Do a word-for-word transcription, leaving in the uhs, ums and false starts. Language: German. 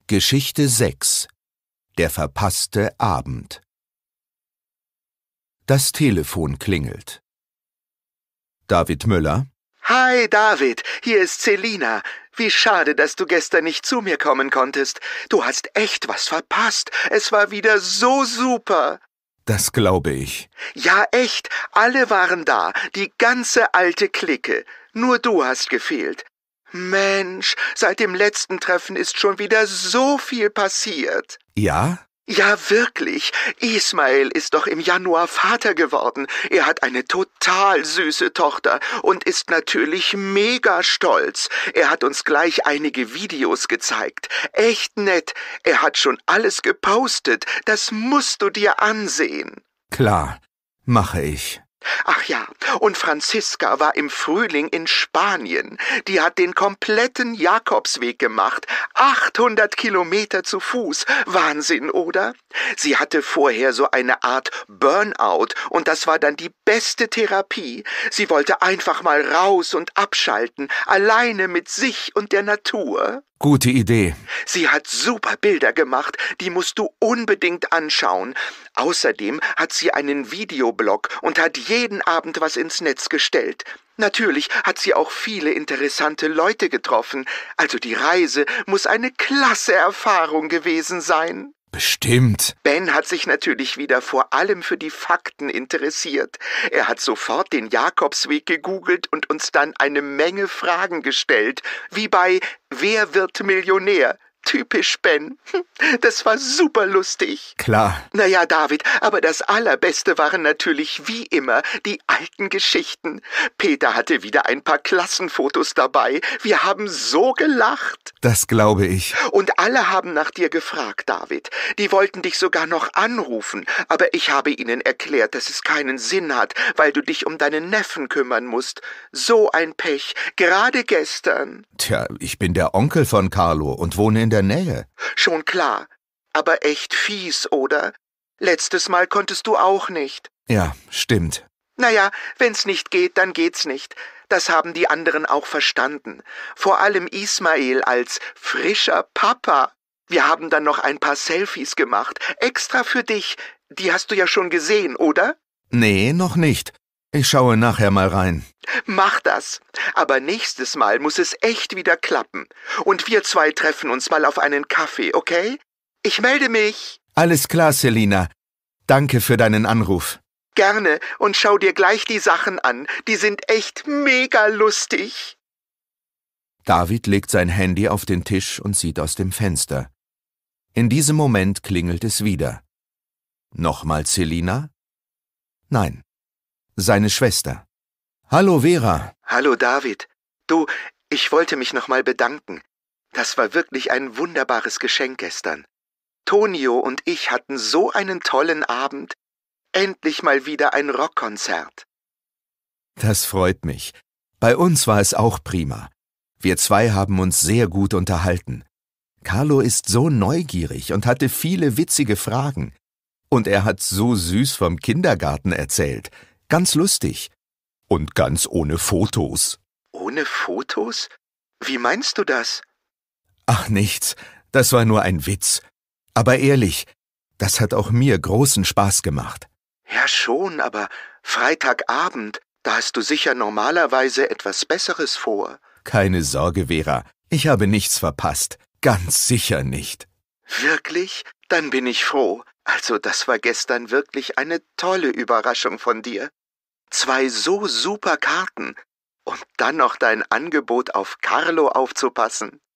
Geschichte sechs. Der verpasste Abend. Das Telefon klingelt. David Müller? Hi David, hier ist Selina. Wie schade, dass du gestern nicht zu mir kommen konntest. Du hast echt was verpasst. Es war wieder so super. Das glaube ich. Ja, echt. Alle waren da. Die ganze alte Clique. Nur du hast gefehlt. Mensch, seit dem letzten Treffen ist schon wieder so viel passiert. Ja? Ja, wirklich. Ismail ist doch im Januar Vater geworden. Er hat eine total süße Tochter und ist natürlich mega stolz. Er hat uns gleich einige Videos gezeigt. Echt nett. Er hat schon alles gepostet. Das musst du dir ansehen. Klar, mache ich. Ach ja, und Franziska war im Frühling in Spanien. Die hat den kompletten Jakobsweg gemacht. achthundert Kilometer zu Fuß. Wahnsinn, oder? Sie hatte vorher so eine Art Burnout und das war dann die beste Therapie. Sie wollte einfach mal raus und abschalten, alleine mit sich und der Natur. Gute Idee. Sie hat super Bilder gemacht, die musst du unbedingt anschauen. Außerdem hat sie einen Videoblog und hat jeden Abend was ins Netz gestellt. Natürlich hat sie auch viele interessante Leute getroffen. Also die Reise muss eine klasse Erfahrung gewesen sein. Bestimmt. Ben hat sich natürlich wieder vor allem für die Fakten interessiert. Er hat sofort den Jakobsweg gegoogelt und uns dann eine Menge Fragen gestellt, wie bei »Wer wird Millionär?« Typisch Ben. Das war super lustig. Klar. Naja, David, aber das Allerbeste waren natürlich wie immer die alten Geschichten. Peter hatte wieder ein paar Klassenfotos dabei. Wir haben so gelacht. Das glaube ich. Und alle haben nach dir gefragt, David. Die wollten dich sogar noch anrufen, aber ich habe ihnen erklärt, dass es keinen Sinn hat, weil du dich um deinen Neffen kümmern musst. So ein Pech, gerade gestern. Tja, ich bin der Onkel von Carlo und wohne in der Nähe. Schon klar, aber echt fies, oder? Letztes Mal konntest du auch nicht. Ja, stimmt. Naja, wenn's nicht geht, dann geht's nicht. Das haben die anderen auch verstanden. Vor allem Ismail als frischer Papa. Wir haben dann noch ein paar Selfies gemacht, extra für dich. Die hast du ja schon gesehen, oder? Nee, noch nicht. Ich schaue nachher mal rein. Mach das. Aber nächstes Mal muss es echt wieder klappen. Und wir zwei treffen uns mal auf einen Kaffee, okay? Ich melde mich. Alles klar, Selina. Danke für deinen Anruf. Gerne. Und schau dir gleich die Sachen an. Die sind echt mega lustig. David legt sein Handy auf den Tisch und sieht aus dem Fenster. In diesem Moment klingelt es wieder. Nochmal Selina? Nein. Seine Schwester. Hallo, Vera. Hallo, David. Du, ich wollte mich nochmal bedanken. Das war wirklich ein wunderbares Geschenk gestern. Tonio und ich hatten so einen tollen Abend. Endlich mal wieder ein Rockkonzert. Das freut mich. Bei uns war es auch prima. Wir zwei haben uns sehr gut unterhalten. Carlo ist so neugierig und hatte viele witzige Fragen. Und er hat so süß vom Kindergarten erzählt. Ganz lustig. Und ganz ohne Fotos. Ohne Fotos? Wie meinst du das? Ach nichts, das war nur ein Witz. Aber ehrlich, das hat auch mir großen Spaß gemacht. Ja schon, aber Freitagabend, da hast du sicher normalerweise etwas Besseres vor. Keine Sorge, Vera, ich habe nichts verpasst. Ganz sicher nicht. Wirklich? Dann bin ich froh. Also das war gestern wirklich eine tolle Überraschung von dir. Zwei so super Karten und dann noch dein Angebot auf Carlo aufzupassen.